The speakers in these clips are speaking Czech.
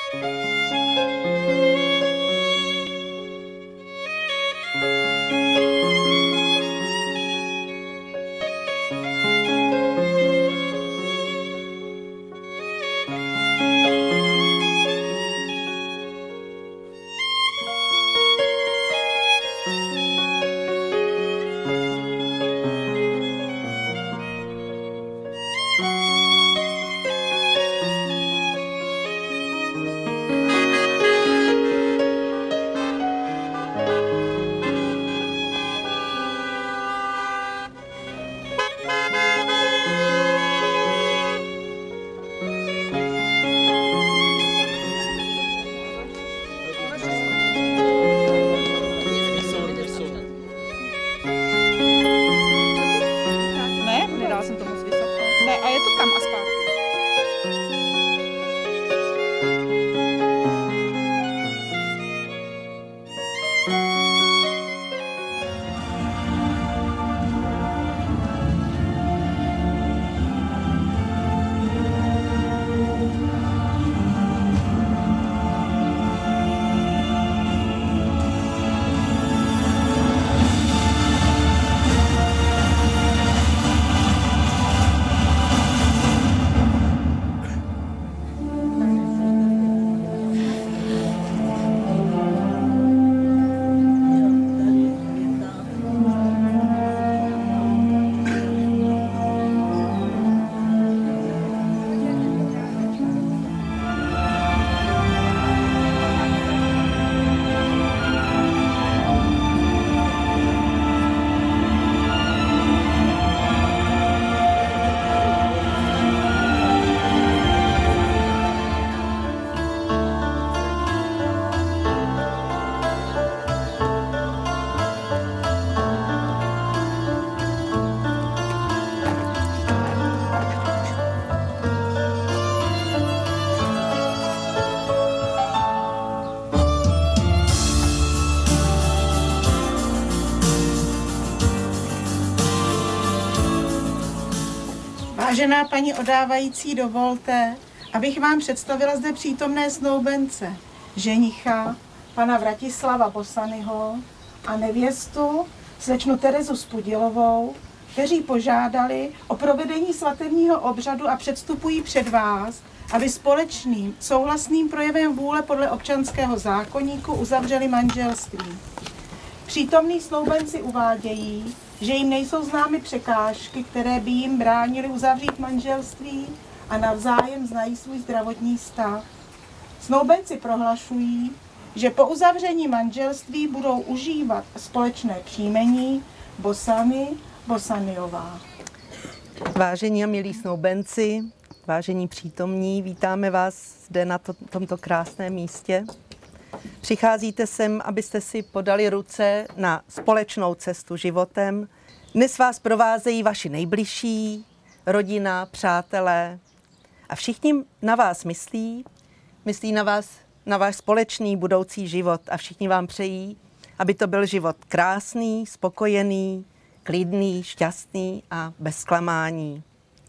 Vážená paní odávající, dovolte, abych vám představila zde přítomné snoubence, ženicha, pana Vratislava Bosanyho a nevěstu, slečnu Terezu Spudilovou, kteří požádali o provedení svatebního obřadu a předstupují před vás, aby společným souhlasným projevem vůle podle občanského zákoníku uzavřeli manželství. Přítomní snoubenci uvádějí, že jim nejsou známy překážky, které by jim bránily uzavřít manželství a navzájem znají svůj zdravotní stav. Snoubenci prohlašují, že po uzavření manželství budou užívat společné příjmení Bosany, Bosanyová. Vážení a milí snoubenci, vážení přítomní, vítáme vás zde na tomto krásném místě. Přicházíte sem, abyste si podali ruce na společnou cestu životem. Dnes vás provázejí vaši nejbližší, rodina, přátelé a všichni na vás myslí na váš společný budoucí život a všichni vám přejí, aby to byl život krásný, spokojený, klidný, šťastný a bez zklamání.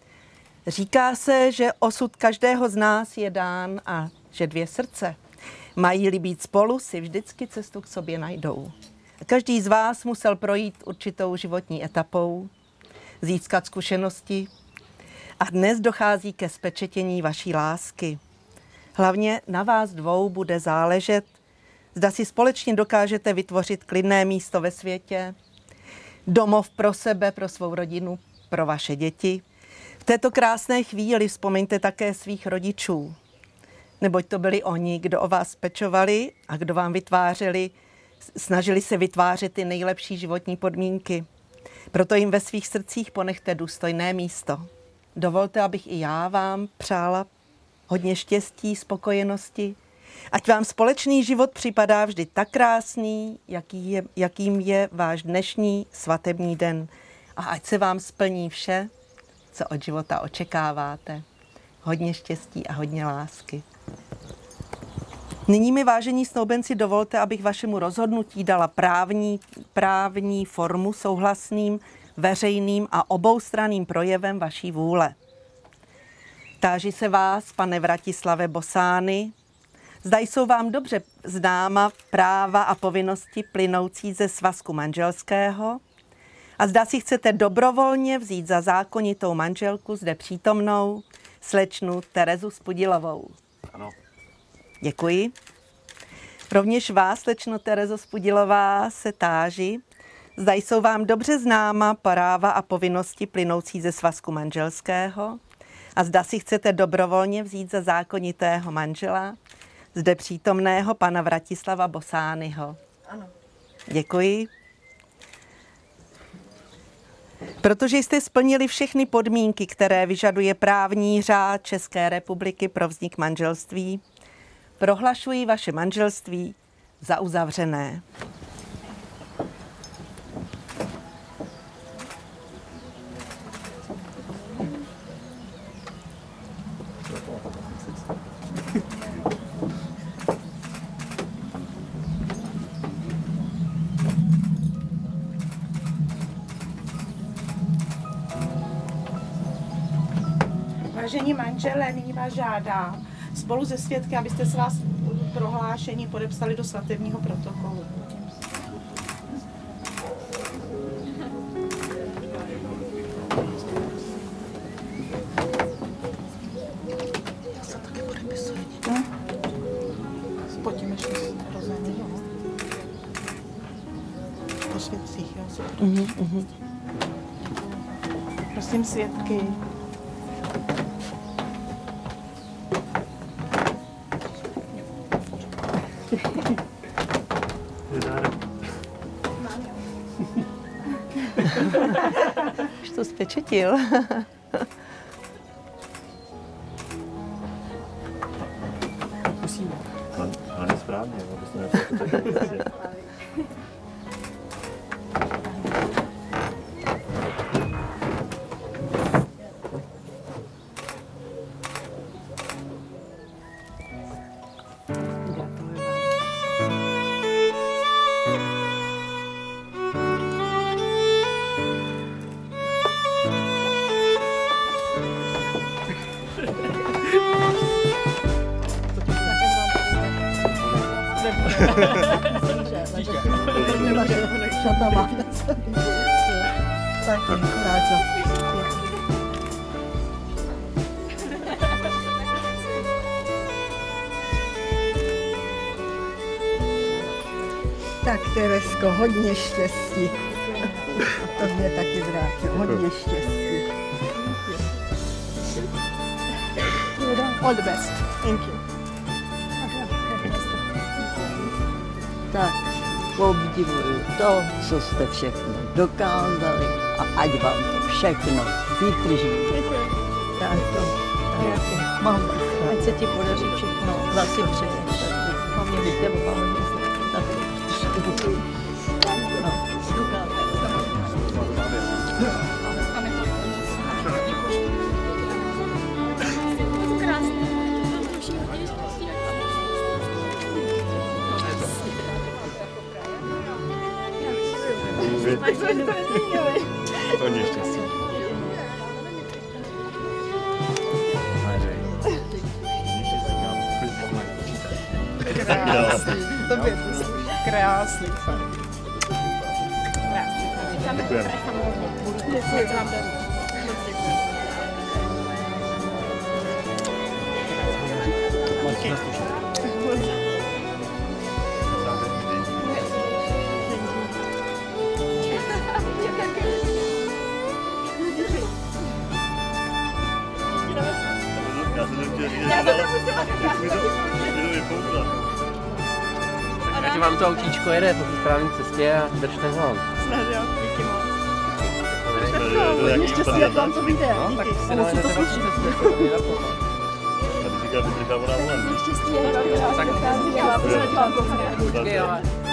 Říká se, že osud každého z nás je dán a že dvě srdce, mají-li být spolu, si vždycky cestu k sobě najdou. Každý z vás musel projít určitou životní etapou, získat zkušenosti a dnes dochází ke spečetění vaší lásky. Hlavně na vás dvou bude záležet, zda si společně dokážete vytvořit klidné místo ve světě, domov pro sebe, pro svou rodinu, pro vaše děti. V této krásné chvíli vzpomeňte také svých rodičů, neboť to byli oni, kdo o vás pečovali a kdo vám snažili se vytvářet ty nejlepší životní podmínky. Proto jim ve svých srdcích ponechte důstojné místo. Dovolte, abych i já vám přála hodně štěstí, spokojenosti. Ať vám společný život připadá vždy tak krásný, jakým je váš dnešní svatební den. A ať se vám splní vše, co od života očekáváte. Hodně štěstí a hodně lásky. Nyní mi, vážení snoubenci, dovolte, abych vašemu rozhodnutí dala právní formu souhlasným, veřejným a oboustranným projevem vaší vůle. Táži se vás, pane Vratislave Bosány, Zda jsou vám dobře známa práva a povinnosti plynoucí ze svazku manželského a zda si chcete dobrovolně vzít za zákonitou manželku zde přítomnou slečnu Terezu Spudilovou. Ano. Děkuji. Rovněž vás, slečno Terezo Spudilová, se táži, zda jsou vám dobře známa práva a povinnosti plynoucí ze svazku manželského a zda si chcete dobrovolně vzít za zákonitého manžela zde přítomného pana Vratislava Bosányho. Ano. Děkuji. Protože jste splnili všechny podmínky, které vyžaduje právní řád České republiky pro vznik manželství, prohlašuji vaše manželství za uzavřené. Vážení manželé, nyní vás žádám spolu se svědky, abyste se vás prohlášení podepsali do svatebního protokolu. Já se taky podepisuji. Pojďme ještě rozhodně. Po svědcích, jo? Prosím svědky. Už to spečetil. Musíme. Hlavně správně, abyste nepřijeli. Tak Teresko, hodně štěstí. To mě taky vrátil. Hodně štěstí. All the best. Thank you. Tak, obdivuju to, co jste všechno dokázali a ať vám to všechno vydrží. Tak to. Mám. Ať se ti podaří všechno, za si přeješ. Hlavně bych tě hodně Hodně štěstí. Krásný. Tobě to sluší. Krásný. Děkujeme. Děkuji vám. Ať vám to autíčko jede po té správné cestě a držte ho. Snad jo, díky moc. Hodně štěstí, ať vám to vyjde. No, tak si najdete na cestě, A ty říkáš, že držá voda volan. Štěstí, ať vám to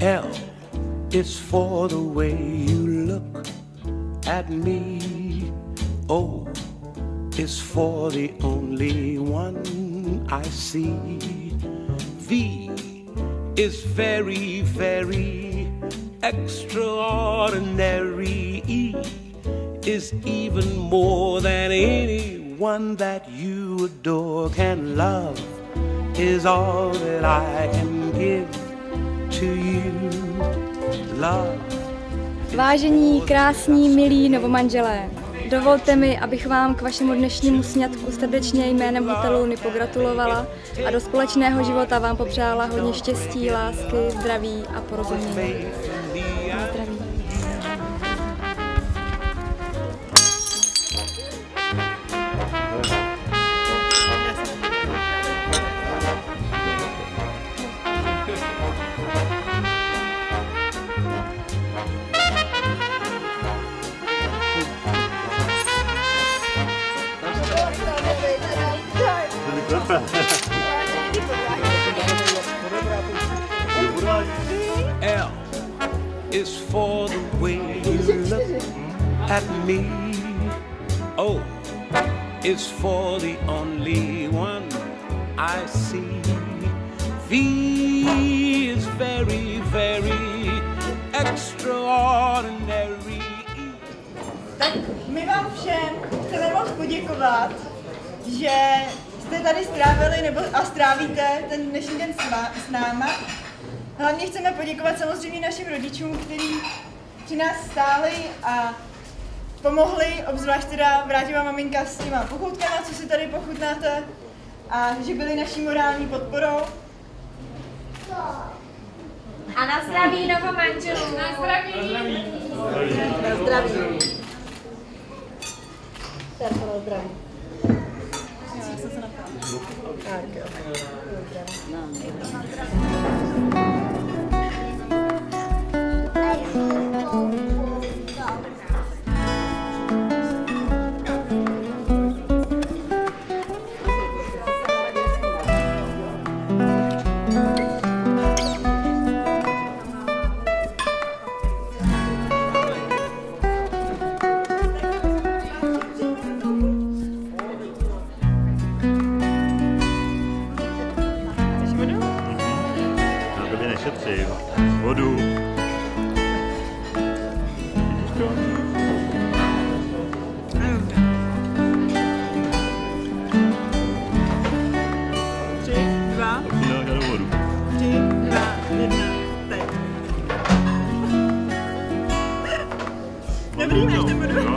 L is for the way you look at me. O is for the only one I see. V is very, very extraordinary. E is even more than anyone that you adore can love. Is all that I can give to you. Love. Vážení, krásní, milí novomanželé, dovolte mi, abych vám k vašemu dnešnímu sňatku srdečně jménem hotelu Uni pogratulovala a do společného života vám popřála hodně štěstí, lásky, zdraví a porozumění. Zdraví. L is for the way you look at me. O is for the only one I see. V is very, very extraordinary. Tak my vám všem chceme moc poděkovat, že jste tady strávili a strávíte ten dnešní den s náma. Hlavně chceme poděkovat samozřejmě našim rodičům, kteří při nás stáli a pomohli, obzvlášť teda Vráťová maminka s těma pochoutkama, co si tady pochutnáte, a že byli naší morální podporou. A na zdraví novomanželů. Na zdraví. Na zdraví. Tak na zdraví. Tak jo. Nešetřím. Vodu. Tři, dva, jedna, teď. Dobrý, nechte vodu.